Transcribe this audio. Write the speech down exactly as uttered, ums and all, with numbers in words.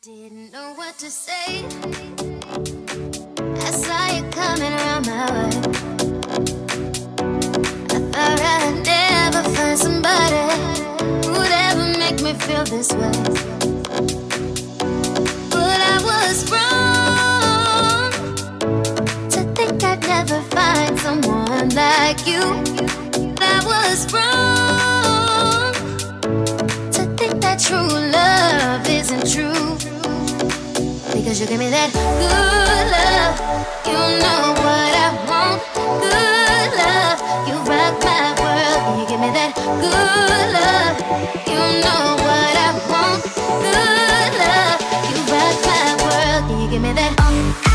Didn't know what to say. I saw you coming around my way. I thought I'd never find somebody who'd ever make me feel this way. But I was wrong to think I'd never find someone like you. I was wrong to think that true love isn't true. Because you give me that good love, you know what I want. Good love, you rock my world. And you give me that good love, you know what I want. Good love, you rock my world. And you give me that.